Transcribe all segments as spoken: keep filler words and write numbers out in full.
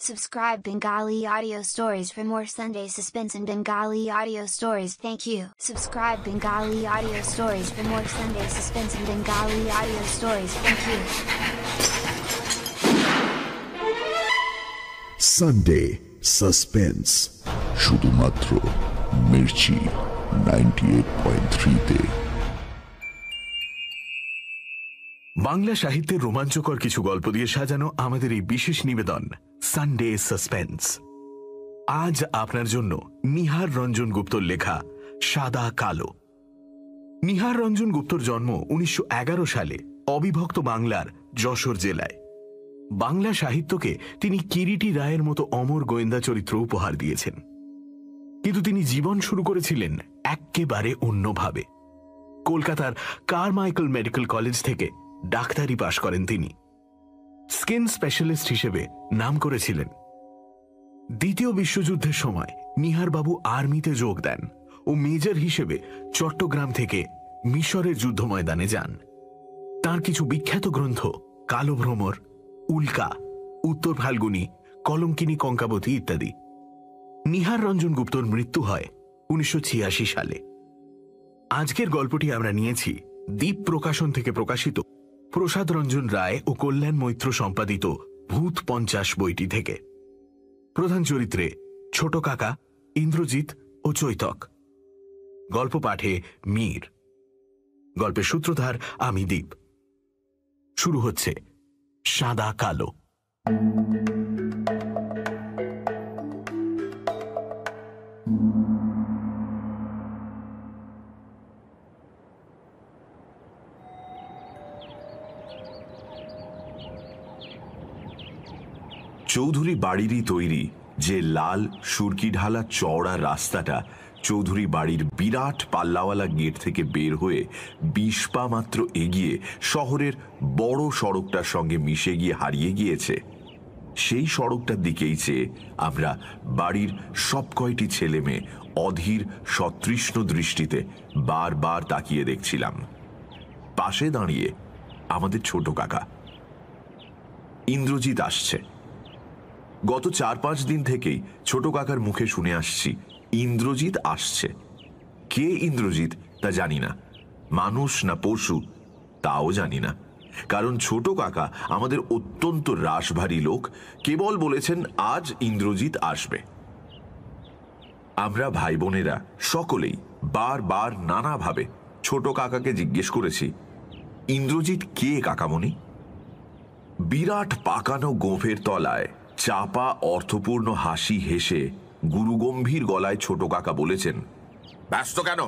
Subscribe Bengali audio stories for more Sunday suspense and Bengali audio stories. Thank you. Subscribe Bengali audio stories for more Sunday suspense and Bengali audio stories. Thank you. Sunday Suspense শুধুমাত্র Mirchi ninety eight point three তে। বাংলা সাহিত্যের রোমাঞ্চকর কিছু গল্প দিয়ে সাজানো আমাদের এই বিশেষ নিবেদন সানডে সাসপেন্স। আজ আপনার জন্য নিহার রঞ্জন গুপ্তর লেখা সাদা কালো। নিহার রঞ্জন গুপ্তর জন্ম উনিশশো এগারো সালে অবিভক্ত বাংলার যশোর জেলায়। বাংলা সাহিত্যকে তিনি কিরিটি রায়ের মতো অমর গোয়েন্দা চরিত্র উপহার দিয়েছেন, কিন্তু তিনি জীবন শুরু করেছিলেন একেবারে অন্যভাবে। কলকাতার কারমাইকেল মেডিকেল কলেজ থেকে ডাক্তারি পাশ করেন তিনি। স্কিন স্পেশালিস্ট হিসেবে নাম করেছিলেন। দ্বিতীয় বিশ্বযুদ্ধের সময় নিহার বাবু আর্মিতে যোগ দেন ও মেজর হিসেবে চট্টগ্রাম থেকে মিশরের যুদ্ধ ময়দানে যান। তার কিছু বিখ্যাত গ্রন্থ কালো ভ্রমর, উল্কা, উত্তর ফাল্গুনী, কলঙ্কিনী কঙ্কাবতী ইত্যাদি। নিহার রঞ্জন গুপ্তর মৃত্যু হয় উনিশশো ছিয়াশি সালে। আজকের গল্পটি আমরা নিয়েছি দ্বীপ প্রকাশন থেকে প্রকাশিত প্রসাদ রঞ্জন রায় ও কল্যাণ মৈত্র সম্পাদিত ভূত পঞ্চাশ বইটি থেকে। প্রধান চরিত্রে ছোট কাকা, ইন্দ্রজিৎ ও চৈতক। গল্প পাঠে মীর। গল্পের সূত্রধার আমি দীপ। শুরু হচ্ছে সাদা কালো। চৌধুরী বাড়িরই তৈরি যে লাল সুরকি ঢালা চওড়া রাস্তাটা চৌধুরী বাড়ির বিরাট পাল্লাওয়ালা গেট থেকে বের হয়ে বিশ পা মাত্র এগিয়ে শহরের বড় সড়কটার সঙ্গে মিশে গিয়ে হারিয়ে গিয়েছে, সেই সড়কটার দিকেই চেয়ে আমরা বাড়ির সব কয়টি ছেলে মেয়ে অধীর সতৃষ্ণ দৃষ্টিতে বারবার তাকিয়ে দেখছিলাম। পাশে দাঁড়িয়ে আমাদের ছোট কাকা। ইন্দ্রজিৎ আসছে। গত চার পাঁচ দিন থেকেই ছোট কাকার মুখে শুনে আসছি ইন্দ্রজিৎ আসছে। কে ইন্দ্রজিৎ তা জানি না, মানুষ না পশু তাও জানি না, কারণ ছোট কাকা আমাদের অত্যন্ত রাশভারী লোক, কেবল বলেছেন আজ ইন্দ্রজিৎ আসবে। আমরা ভাই বোনেরা সকলেই বারবার নানাভাবে ছোট কাকাকে জিজ্ঞেস করেছি, ইন্দ্রজিৎ কে কাকামণি? বিরাট পাকানো গোঁফের তলায় চাপা অর্থপূর্ণ হাসি হেসে গুরুগম্ভীর গলায় ছোট কাকা বলেছেন, ব্যস্ত কেন,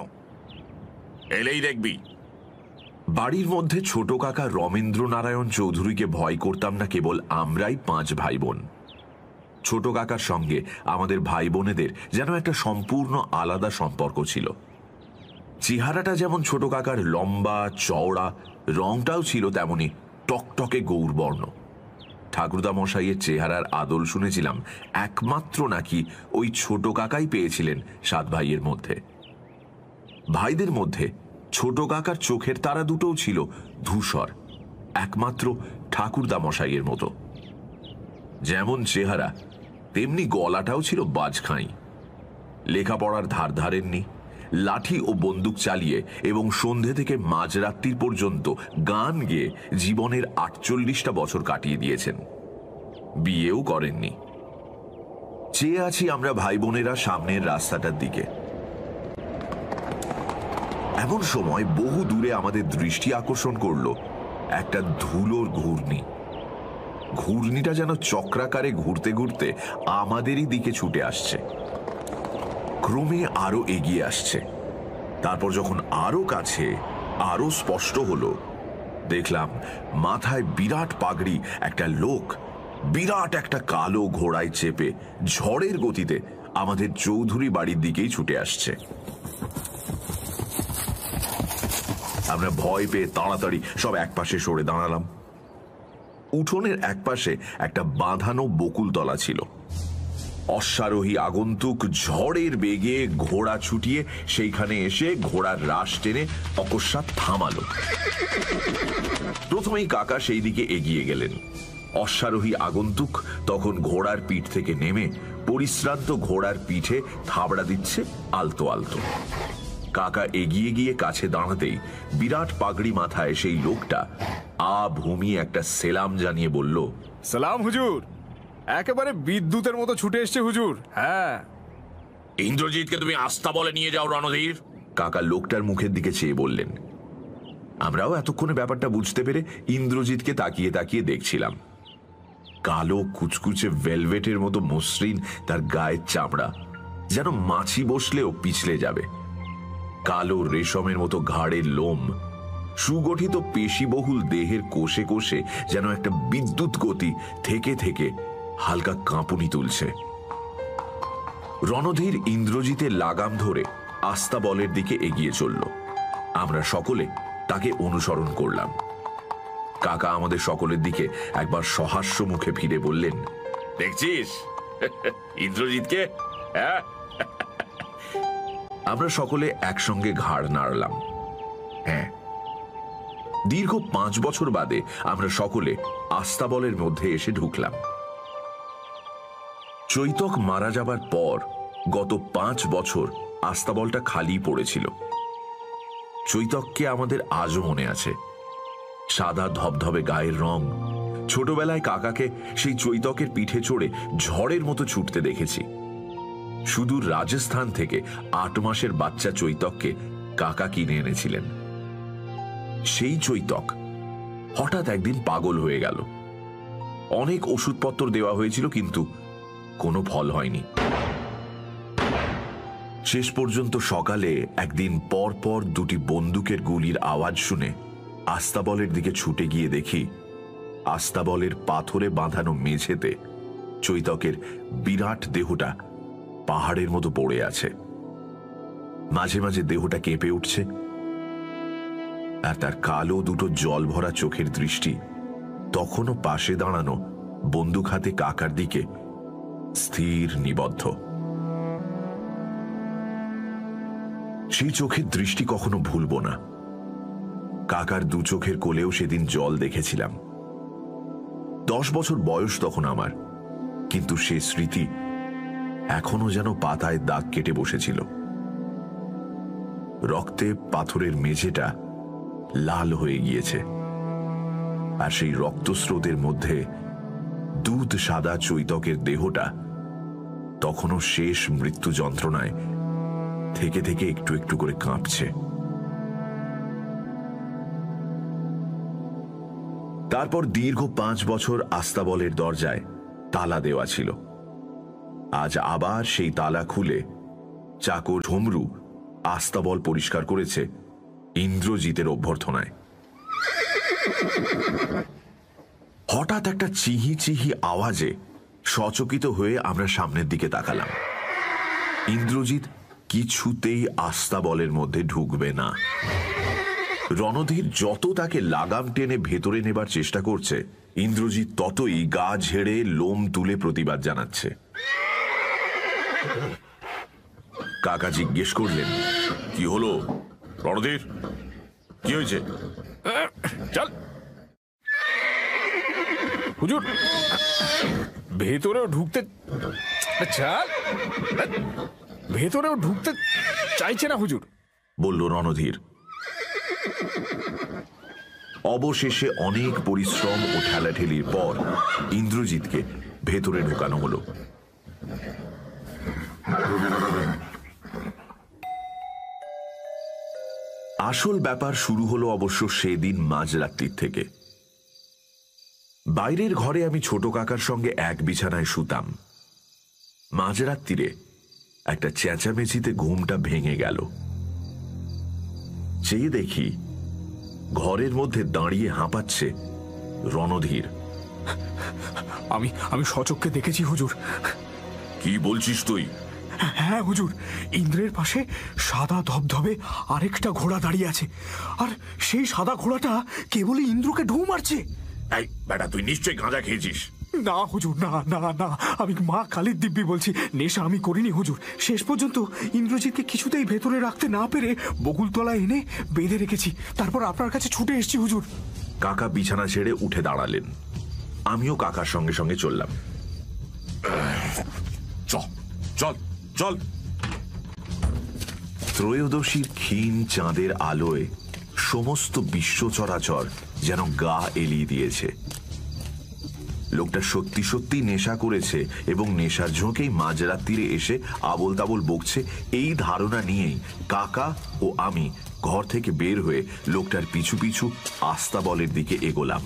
এলেই দেখবি। বাড়ির মধ্যে ছোট কাকা রমেন্দ্র নারায়ণ চৌধুরীকে ভয় করতাম না কেবল আমরাই পাঁচ ভাই বোন। ছোট কাকার সঙ্গে আমাদের ভাই বোনেদের যেন একটা সম্পূর্ণ আলাদা সম্পর্ক ছিল। চেহারাটা যেমন ছোট কাকার লম্বা চওড়া, রংটাও ছিল তেমনি টকটকে গৌরবর্ণ। ঠাকুরদা মশাইয়ের চেহারার আদল শুনেছিলাম একমাত্র নাকি ওই ছোট কাকাই পেয়েছিলেন সাত ভাইয়ের মধ্যে। ভাইদের মধ্যে ছোট কাকার চোখের তারা দুটোও ছিল ধূসর, একমাত্র ঠাকুরদা মশাইয়ের মতো। যেমন চেহারা তেমনি গলাটাও ছিল বাজখাঁই। লেখাপড়ার ধার ধারেননি, লাঠি ও বন্দুক চালিয়ে এবং সন্ধে থেকে মাঝরাত্রির পর্যন্ত গান গেয়ে জীবনের আটচল্লিশটা বছর কাটিয়ে দিয়েছেন। বিয়েও করেননি। চেয়ে আছি আমরা ভাই বোনেরা সামনের রাস্তাটার দিকে। এমন সময় বহু দূরে আমাদের দৃষ্টি আকর্ষণ করল একটা ধুলোর ঘূর্ণি। ঘূর্ণিটা যেন চক্রাকারে ঘুরতে ঘুরতে আমাদেরই দিকে ছুটে আসছে, ক্রমে আরো এগিয়ে আসছে। তারপর যখন আরো কাছে, আরো স্পষ্ট হলো, দেখলাম মাথায় বিরাট পাগড়ি একটা লোক বিরাট একটা কালো ঘোড়ায় চেপে ঝড়ের গতিতে আমাদের চৌধুরী বাড়ির দিকেই ছুটে আসছে। আমরা ভয় পেয়ে তাড়াতাড়ি সব একপাশে সরে দাঁড়ালাম। উঠোনের একপাশে একটা বাঁধানো বকুলতলা ছিল। অশ্বারোহী আগন্তুক ঝড়ের বেগে ঘোড়া ছুটিয়ে সেইখানে এসে ঘোড়ার রাশ টেনে অকস্মাৎ থামালো। প্রথমেই কাকা সেই দিকে এগিয়ে গেলেন। অশ্বারোহী আগন্তুক তখন ঘোড়ার পিঠ থেকে নেমে পরিশ্রান্ত ঘোড়ার পিঠে থাবড়া দিচ্ছে আলতো আলতো। কাকা এগিয়ে গিয়ে কাছে দাঁড়াতেই বিরাট পাগড়ি মাথায় সেই লোকটা আ ভূমি একটা সেলাম জানিয়ে বলল, সালাম হুজুর। একেবারে বিদ্যুতের মতো ছুটে এসছে হুজুর। হ্যাঁ, ইন্দ্রজিৎকে তুমি আস্থা বলে নিয়ে যাও রণধীর। কাকা লোকটার মুখের দিকে চেয়ে বললেন। আমরাও এতক্ষণে ব্যাপারটা বুঝতে পেরে ইন্দ্রজিৎকে তাকিয়ে তাকিয়ে দেখছিলাম। কালো কুচকুচে ভেলভেটের মতো মসৃণ তার গায়ের চামড়া, যেন মাছি বসলেও পিছলে যাবে। কালো রেশমের মতো ঘাড়ের লোম, সুগঠিত পেশিবহুল দেহের কোষে কোষে যেন একটা বিদ্যুৎ গতি থেকে থেকে হালকা কাঁপুনি তুলছে। রণধীর ইন্দ্রজিতের লাগাম ধরে আস্তাবলের দিকে এগিয়ে চলল। আমরা সকলে তাকে অনুসরণ করলাম। কাকা আমাদের সকলের দিকে একবার সহাস্য মুখে ফিরে বললেন, দেখছিস ইন্দ্রজিৎকে? আমরা সকলে একসঙ্গে ঘাড় নাড়লাম। হ্যাঁ, দীর্ঘ পাঁচ বছর বাদে আমরা সকলে আস্তাবলের মধ্যে এসে ঢুকলাম। চৈতক মারা যাবার পর গত পাঁচ বছর আস্তাবলটা খালি পড়েছিল। চৈতককে আমাদের আজও মনে আছে। সাদা ধবধবে গায়ের রং। ছোটবেলায় কাকাকে সেই চৈতকের পিঠে চড়ে ঝড়ের মতো ছুটতে দেখেছি। সুদূর রাজস্থান থেকে আট মাসের বাচ্চা চৈতককে কাকা কিনে এনেছিলেন। সেই চৈতক হঠাৎ একদিন পাগল হয়ে গেল। অনেক ওষুধপত্র দেওয়া হয়েছিল, কিন্তু কোনো ফল হয়নি। শেষ পর্যন্ত সকালে একদিন পর পর দুটি বন্দুকের গুলির আওয়াজ শুনে আস্তাবলের দিকে ছুটে গিয়ে দেখি আস্তাবলের পাথরে বাঁধানো মেঝেতে চৈতকের বিরাট দেহটা পাহাড়ের মতো পড়ে আছে। মাঝে মাঝে দেহটা কেঁপে উঠছে, আর তার কালো দুটো জল ভরা চোখের দৃষ্টি তখনও পাশে দাঁড়ানো বন্দুক হাতে কাকার দিকে স্থির নিবদ্ধ। সেই চোখের দৃষ্টি কখনো ভুলব না। কাকার দু চোখের কোলেও সেদিন জল দেখেছিলাম। দশ বছর বয়স তখন আমার, কিন্তু সে স্মৃতি এখনো যেন পাতায় দাগ কেটে বসেছিল। রক্তে পাথরের মেঝেটা লাল হয়ে গিয়েছে, আর সেই রক্তস্রোতের মধ্যে দুধ সাদা চৈতকের দেহটা তখনও শেষ মৃত্যু যন্ত্রণায় থেকে থেকে একটু একটু করে কাঁপছে। তারপর দীর্ঘ পাঁচ বছর আস্তাবলের দরজায় তালা দেওয়া ছিল। আজ আবার সেই তালা খুলে চাকর ঝুমরু আস্তাবল পরিষ্কার করেছে ইন্দ্রজিতের অভ্যর্থনায়। হঠাৎ একটা চিহি চিহি আওয়াজে সচকিত হয়ে আমরা সামনের দিকে তাকালাম। ইন্দ্রজিৎ কিছুতেই আস্তাবলের মধ্যে ঢুকবে না। রণধীর যত তাকে লাগাম টেনে ভেতরে নেবার চেষ্টা করছে, ইন্দ্রজিৎ ততই গা ঝেড়ে লোম তুলে প্রতিবাদ জানাচ্ছে। কাকা জিজ্ঞেস করলেন, কি হলো রণধীর, কি হয়েছে? চল হুজুর, ভেতরেও ঢুকতে চল ভেতরেও ঢুকতে চাইছে না হুজুর, বলল রণধীর। অবশেষে অনেক পরিশ্রম ও ঠেলাঠেলির পর ইন্দ্রজিৎকে ভেতরে ঢুকানো হলো। আসল ব্যাপার শুরু হলো অবশ্য সেদিন মাঝরাত্রির থেকে। বাইরের ঘরে আমি ছোট কাকার সঙ্গে এক বিছানায় শুতাম। মাঝরাত্রিরে একটা চেঁচামেচিতে ঘুমটা ভেঙে গেল। চেয়ে দেখি ঘরের মধ্যে দাঁড়িয়ে হাঁপাচ্ছে রণধীর। আমি আমি সচক্ষে দেখেছি হুজুর। কি বলছিস তুই? হ্যাঁ হুজুর, ইন্দ্রের পাশে সাদা ধবধবে আরেকটা ঘোড়া দাঁড়িয়ে আছে, আর সেই সাদা ঘোড়াটা কেবলই ইন্দ্রকে ঢু মারছে। এই বেটা, তুই নিশ্চয়ই গাঁজা খেয়েছিস। না হুজুর, না না না, আমি মা কালীর দিব্যি বলছি, নেশা আমি করিনি হুজুর। শেষ পর্যন্ত ইন্দ্রজিৎকে কিছুতেই ভেতরে রাখতে না পেরে বকুলতলায় এনে বেঁধে রেখেছি, তারপর আপনার কাছে ছুটে এসেছি হুজুর। কাকা বিছানা ছেড়ে উঠে দাঁড়ালেন। আমিও কাকার সঙ্গে সঙ্গে চললাম। চল চল চল। ত্রয়োদশীর ক্ষীণ চাঁদের আলোয় সমস্ত বিশ্ব চরাচর যেন গা এলিয়ে দিয়েছে। লোকটা সত্যি সত্যি নেশা করেছে এবং নেশার ঝোঁকেই মাঝরাত্রিরে এসে আবোল তাবোল বকছে, এই ধারণা নিয়েই কাকা ও আমি ঘর থেকে বের হয়ে লোকটার পিছু পিছু আস্তাবলের দিকে এগোলাম।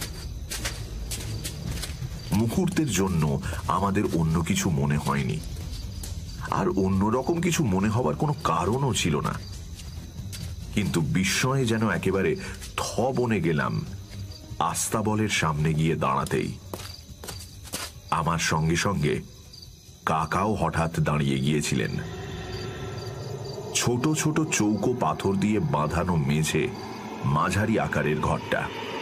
মুহূর্তের জন্য আমাদের অন্য কিছু মনে হয়নি, আর অন্যরকম কিছু মনে হবার কোনো কারণও ছিল না। কিন্তু বিস্ময়ে যেন একেবারে থ বনে গেলাম আস্তাবলের সামনে গিয়ে দাঁড়াতেই। আমার সঙ্গে সঙ্গে কাকাও হঠাৎ দাঁড়িয়ে গিয়েছিলেন। ছোট ছোট চৌকো পাথর দিয়ে বাঁধানো মেঝে মাঝারি আকারের ঘরটা।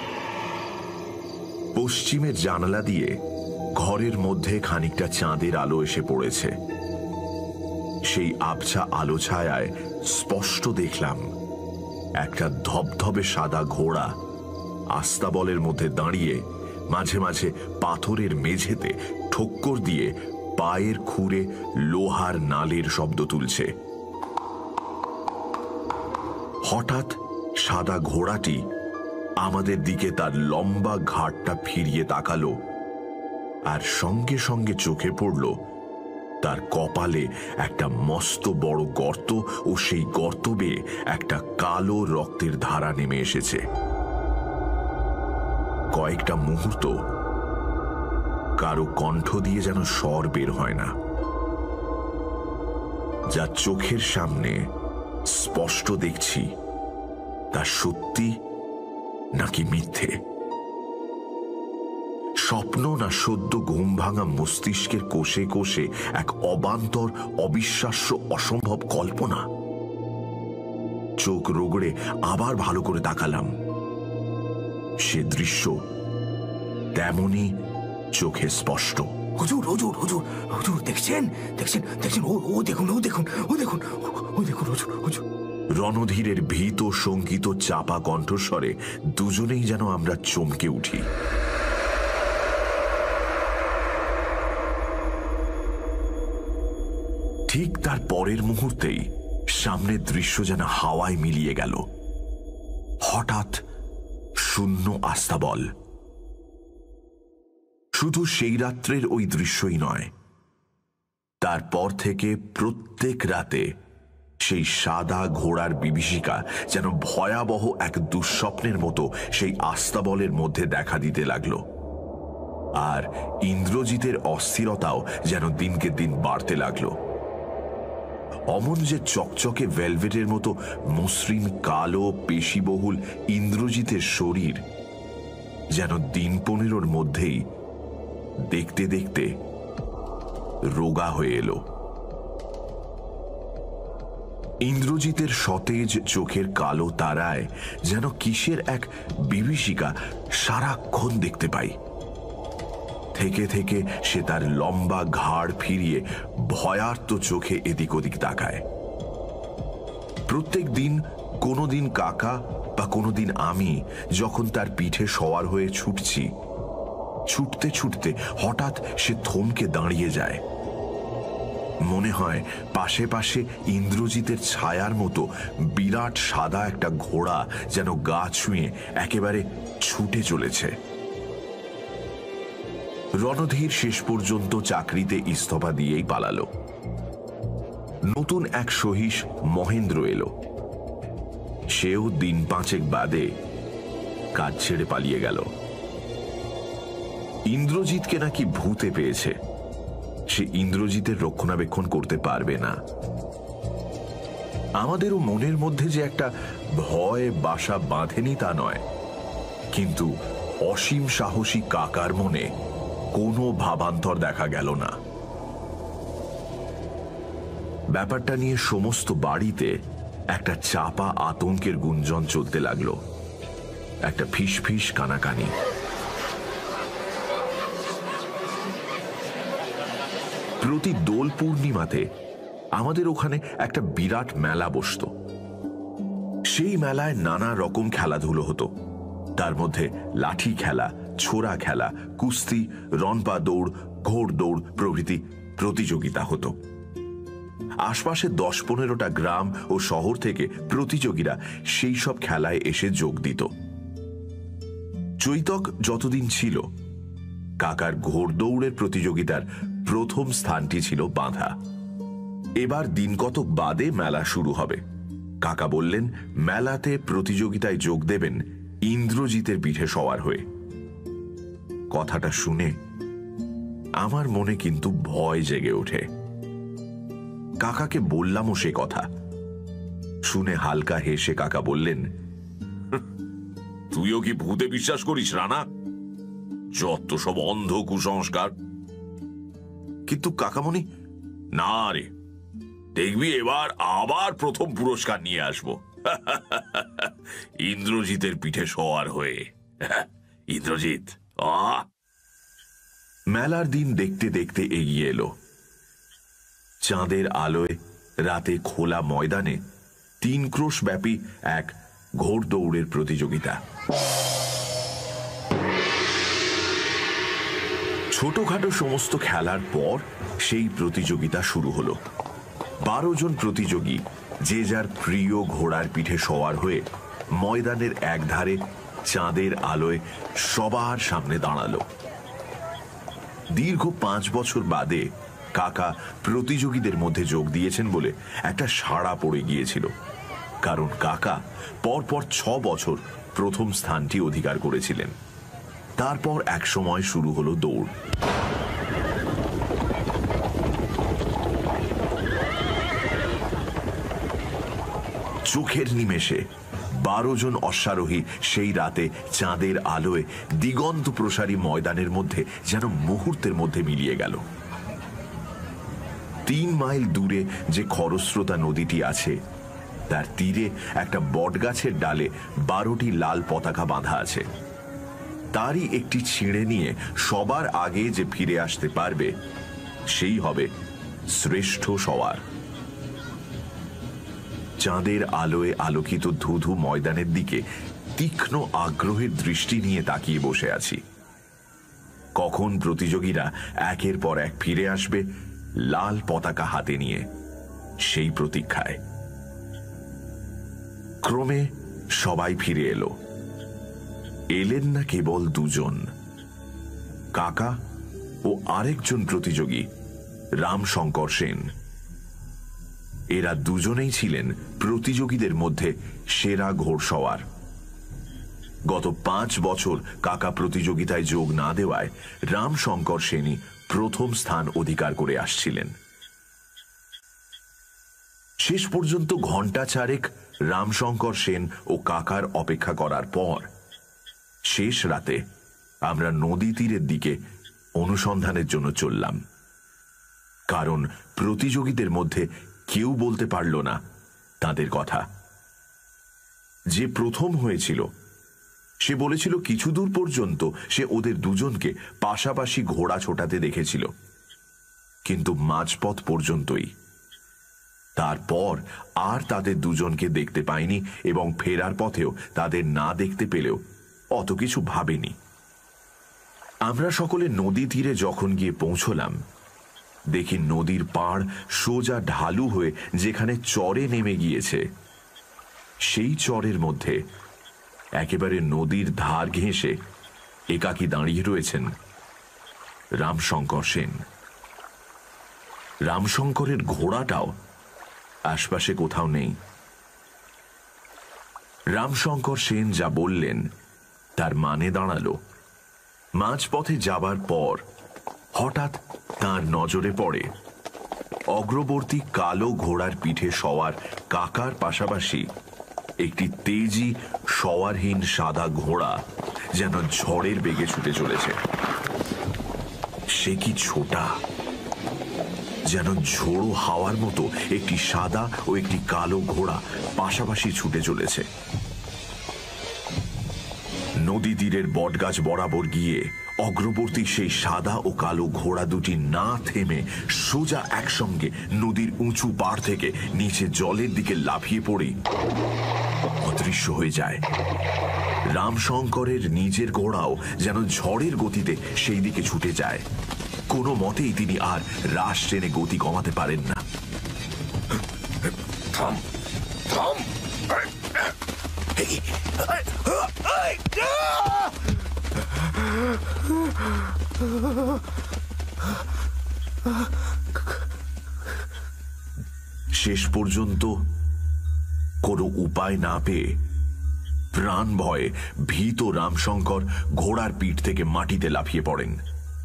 পশ্চিমের জানালা দিয়ে ঘরের মধ্যে খানিকটা চাঁদের আলো এসে পড়েছে। সেই আবছা আলো ছায়ায় স্পষ্ট দেখলাম একটা ধবধবে সাদা ঘোড়া আস্তাবলের মধ্যে দাঁড়িয়ে মাঝে মাঝে পাথরের মেঝেতে ঠোক্কর দিয়ে পায়ের খুঁড়ে লোহার নালের শব্দ তুলছে। হঠাৎ সাদা ঘোড়াটি আমাদের দিকে তার লম্বা ঘাড়টা ফিরিয়ে তাকালো, আর সঙ্গে সঙ্গে চোখে পড়ল তার কপালে একটা মস্ত বড় গর্ত, ও সেই গর্ত বেয়ে একটা কালো রক্তের ধারা নেমে এসেছে। কয়েকটা মুহূর্ত কারো কণ্ঠ দিয়ে যেন স্বর বের হয় না। যা চোখের সামনে স্পষ্ট দেখছি তা সত্যি নাকি মিথ্যে, স্বপ্ন না সদ্য ঘুম ভাঙা মস্তিষ্কের কোষে কোষে এক অবান্তর অবিশ্বাস্য অসম্ভব কল্পনা। চোখ রগড়ে আবার ভালো করে তাকালাম। সে দৃশ্য তেমনি চোখে স্পষ্ট। হুজুর হুজুর হুজুর হুজুর দেখছেন দেখছেন দেখছেন ও ও দেখুন ও দেখুন ও দেখুন ও দেখুন হুজুর হুজুর। রণধীরের ভীত শঙ্কিত চাপা কণ্ঠস্বরে দুজনেই যেন আমরা চমকে উঠি। ঠিক তার পরের মুহূর্তেই সামনের দৃশ্য যেন হাওয়ায় মিলিয়ে গেল। হঠাৎ শূন্য আস্তাবল। শুধু সেই রাত্রের ওই দৃশ্যই নয়, তারপর থেকে প্রত্যেক রাতে সেই সাদা ঘোড়ার বিভীষিকা যেন ভয়াবহ এক দুঃস্বপ্নের মতো সেই আস্তাবলের মধ্যে দেখা দিতে লাগলো। আর ইন্দ্রজিতের অস্থিরতাও যেন দিনকে দিন বাড়তে লাগলো। অমন যে চকচকে ভেলভেটের মতো মসৃণ কালো পেশিবহুল ইন্দ্রজিতের শরীর যেন দিন পনেরোর মধ্যেই দেখতে দেখতে রোগা হয়ে এলো। ইন্দ্রজিতের সতেজ চোখের কালো তারায় যেন কিসের এক বিভীষিকা সারাক্ষণ দেখতে পাই। থেকে থেকে সে তার লম্বা ঘাড় ফিরিয়ে ভয়ার্ত চোখে এদিক ওদিক তাকায়। প্রত্যেক দিন কোনোদিন কাকা বা কোনোদিন আমি যখন তার পিঠে সওয়ার হয়ে ছুটছি, ছুটতে ছুটতে হঠাৎ সে থমকে দাঁড়িয়ে যায়। মনে হয় পাশে পাশে ইন্দ্রজিতের ছায়ার মতো বিরাট সাদা একটা ঘোড়া যেন গা ছুঁয়ে একেবারে ছুটে চলেছে। রণধীর শেষ পর্যন্ত চাকরিতে ইস্তফা দিয়েই পালালো। নতুন এক সহিস মহেন্দ্র এলো। সেও দিন পাঁচেক বাদে কাজ ছেড়ে পালিয়ে গেল। ইন্দ্রজিৎকে নাকি ভূতে পেয়েছে। সে ইন্দ্রজিতের রক্ষণাবেক্ষণ করতে পারবে না। আমাদেরও মনের মধ্যে যে একটা ভয় বাসা বাঁধেনি তা নয়, কিন্তু অসীম সাহসী কাকার মনে কোনো ভাবান্তর দেখা গেল না। ব্যাপারটা নিয়ে সমস্ত বাড়িতে একটা চাপা আতঙ্কের গুঞ্জন চলতে লাগলো, একটা ফিস ফিস কানাকানি। প্রতি দোল পূর্ণিমাতে আমাদের ওখানে একটা বিরাট মেলা বসত। সেই মেলায় নানা রকম খেলাধুলো হতো। তার মধ্যে লাঠি খেলা, ছোড়া খেলা, কুস্তি, রনপা দৌড়, ঘোড় দৌড় প্রভৃতি প্রতিযোগিতা হতো। আশপাশে দশ পনেরোটা গ্রাম ও শহর থেকে প্রতিযোগীরা সেই সব খেলায় এসে যোগ দিত। চৈতক যতদিন ছিল, কাকার ঘোড় দৌড়ের প্রতিযোগিতার প্রথম স্থানটি ছিল বাঁধা। এবার দিন কতক বাদে মেলা শুরু হবে। কাকা বললেন মেলাতে প্রতিযোগিতায় যোগ দেবেন ইন্দ্রজিতের পিঠে সওয়ার হয়ে। কথাটা শুনে আমার মনে কিন্তু ভয় জেগে ওঠে। কাকাকে বললামও সে কথা। শুনে হালকা হেসে কাকা বললেন, তুইও কি ভূতে বিশ্বাস করিস রানা? যত সব অন্ধ কুসংস্কার। কিন্তু কাকামণি, না রে, দেখবি এবার আবার প্রথম পুরস্কার নিয়ে আসবো ইন্দ্রজিতের পিঠে সওয়ার হয়ে। ইন্দ্রজিৎ। মেলার দিন দেখতে দেখতে এগিয়ে এলো। চাঁদের আলোয় রাতে খোলা ময়দানে তিন ক্রোশ ব্যাপী এক ঘোড় দৌড়ের প্রতিযোগিতা। ছোটখাটো সমস্ত খেলার পর সেই প্রতিযোগিতা শুরু হলো। বারো জন প্রতিযোগী যে যার প্রিয় ঘোড়ার পিঠে সওয়ার হয়ে ময়দানের একধারে চাঁদের আলোয় সবার সামনে দাঁড়ালো। দীর্ঘ পাঁচ বছর বাদে কাকা প্রতিযোগীদের মধ্যে যোগ দিয়েছেন বলে একটা সাড়া পড়ে গিয়েছিল। কারণ কাকা পরপর ছ বছর প্রথম স্থানটি অধিকার করেছিলেন। তারপর এক সময় শুরু হলো দৌড়। চোখের নিমেষে বারো জন অশ্বারোহী সেই রাতে চাঁদের আলোয় দিগন্ত প্রসারী ময়দানের মধ্যে যেন মুহূর্তের মধ্যে মিলিয়ে গেল। তিন মাইল দূরে যে খরস্রোতা নদীটি আছে, তার তীরে একটা বটগাছের ডালে বারোটি লাল পতাকা বাঁধা আছে। তারই একটি ছিঁড়ে নিয়ে সবার আগে যে ফিরে আসতে পারবে সেই হবে শ্রেষ্ঠ সওয়ার। চাঁদের আলোয় আলোকিত ধুধু ময়দানের দিকে তীক্ষ্ণ আগ্রহের দৃষ্টি নিয়ে তাকিয়ে বসে আছি। কখন প্রতিযোগীরা একের পর এক ফিরে আসবে লাল পতাকা হাতে নিয়ে, সেই প্রতীক্ষায়। ক্রমে সবাই ফিরে এলো। এলেন না কেবল দুজন, কাকা ও আরেকজন প্রতিযোগী রামশঙ্কর সেন। এরা দুজনেই ছিলেন প্রতিযোগীদের মধ্যে সেরা ঘোড়সওয়ার। গত পাঁচ বছর কাকা প্রতিযোগিতায় যোগ না দেওয়ায় রামশঙ্কর সেনই প্রথম স্থান অধিকার করে আসছিলেন। শেষ পর্যন্ত ঘণ্টা চারেক রামশঙ্কর সেন ও কাকার অপেক্ষা করার পর শেষ রাতে আমরা নদী তীরের দিকে অনুসন্ধানের জন্য চললাম। কারণ প্রতিযোগীদের মধ্যে কেউ বলতে পারল না তাদের কথা। যে প্রথম হয়েছিল সে বলেছিল কিছু দূর পর্যন্ত সে ওদের দুজনকে পাশাপাশি ঘোড়া ছোটাতে দেখেছিল, কিন্তু মাঝপথ পর্যন্তই। তারপর আর তাদের দুজনকে দেখতে পায়নি এবং ফেরার পথেও তাদের না দেখতে পেলেও অত কিছু ভাবেনি। আমরা সকলে নদী তীরে যখন গিয়ে পৌঁছলাম, দেখি নদীর পাড় সোজা ঢালু হয়ে যেখানে চরে নেমে গিয়েছে, সেই চরের মধ্যে একেবারে নদীর ধার ঘেঁষে একাকী দাঁড়িয়ে রয়েছেন রামশঙ্কর সেন। রামশঙ্করের ঘোড়াটাও আশপাশে কোথাও নেই। রামশঙ্কর সেন যা বললেন তার মানে দাঁড়ালো, মাঝপথে যাবার পর হঠাৎ তার নজরে পড়ে অগ্রবর্তী কালো ঘোড়ার পিঠে সওয়ার কাকার পাশাপাশি একটি তেজি সওয়ারহীন সাদা ঘোড়া যেন ঝড়ের বেগে ছুটে চলেছে। সে কি ছোটা! যেন ঝোড়ো হাওয়ার মতো একটি সাদা ও একটি কালো ঘোড়া পাশাপাশি ছুটে চলেছে। নদী তীরের বটগাছ বরাবর গিয়ে অগ্রবর্তী সেই সাদা ও কালো ঘোড়া দুটি না থেমে সোজা একসঙ্গে নদীর উঁচু পাড় থেকে নিচে জলের দিকে লাফিয়ে পড়ে অদৃশ্য হয়ে যায়। রামশঙ্করের নিজের ঘোড়াও যেন ঝড়ের গতিতে সেই দিকে ছুটে যায়। কোনো মতেই তিনি আর রাশ টেনে গতি কমাতে পারেন না। থাম থাম শেষ পর্যন্ত কোনো উপায় না পেয়ে প্রাণ ভয়ে ভীত রামশঙ্কর ঘোড়ার পিঠ থেকে মাটিতে লাফিয়ে পড়েন।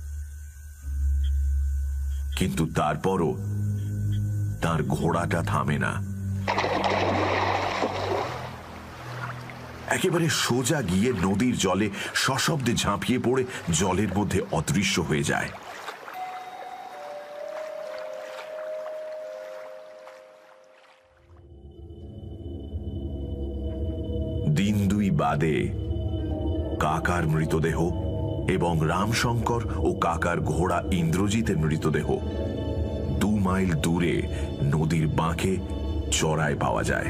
কিন্তু তারপরও তার ঘোড়াটা থামে না। একেবারে সোজা গিয়ে নদীর জলে সশব্দে ঝাঁপিয়ে পড়ে জলের মধ্যে অদৃশ্য হয়ে যায়। দিন দুই বাদে কাকার মৃতদেহ এবং রামশঙ্কর ও কাকার ঘোড়া ইন্দ্রজিতের মৃতদেহ দু মাইল দূরে নদীর বাঁকে চড়ায় পাওয়া যায়।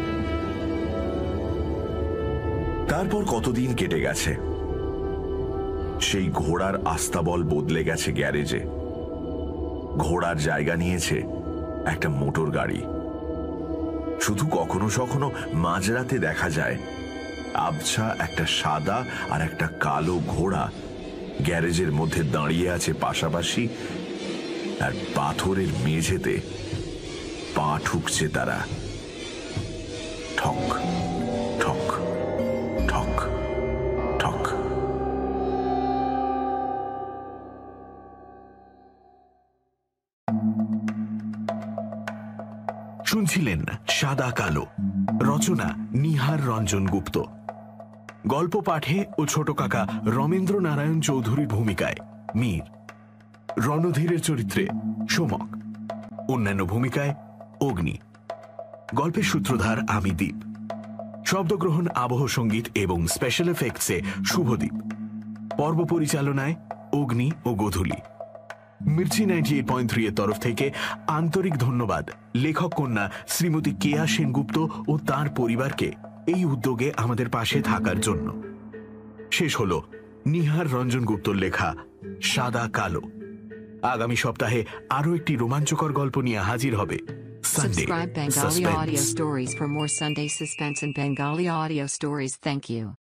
তারপর কতদিন কেটে গেছে। সেই ঘোড়ার আস্তাবল বদলে গেছে গ্যারেজে। ঘোড়ার জায়গা নিয়েছে একটা মোটর গাড়ি। শুধু কখনো কখনো মাঝরাতে দেখা যায় আবছা একটা সাদা আর একটা কালো ঘোড়া গ্যারেজের মধ্যে দাঁড়িয়ে আছে পাশাপাশি, আর পাথরের মেঝেতে পা ঠুকছে তারা। ঠক ঠক ঠক ঠক। শুনছিলেন সাদা কালো, রচনা নিহার রঞ্জন গুপ্ত, গল্প পাঠে ও ছোট কাকা রমেন্দ্র নারায়ণ চৌধুরীর ভূমিকায় মীর, রণধীরের চরিত্রে সোমক, অন্যান্য ভূমিকায় অগ্নি। গল্পের সূত্রধার আমি দ্বীপ, শব্দগ্রহণ, আবহ সঙ্গীত এবং স্পেশাল এফেক্টসে শুভদীপ, পর্ব পরিচালনায় অগ্নি ও গোধূলি। Mirchi ninety eight point three এর তরফ থেকে আন্তরিক ধন্যবাদ লেখক কন্যা শ্রীমতী কেয়া সেনগুপ্ত ও তার পরিবারকে এই উদ্যোগে আমাদের পাশে থাকার জন্য। শেষ হল নিহার রঞ্জন গুপ্তর লেখা সাদা কালো। আগামী সপ্তাহে আরো একটি রোমাঞ্চকর গল্প নিয়ে হাজির হবে Sunday Subscribe Bengali Suspense. Audio Stories for more Sunday suspense and Bengali audio stories. Thank you.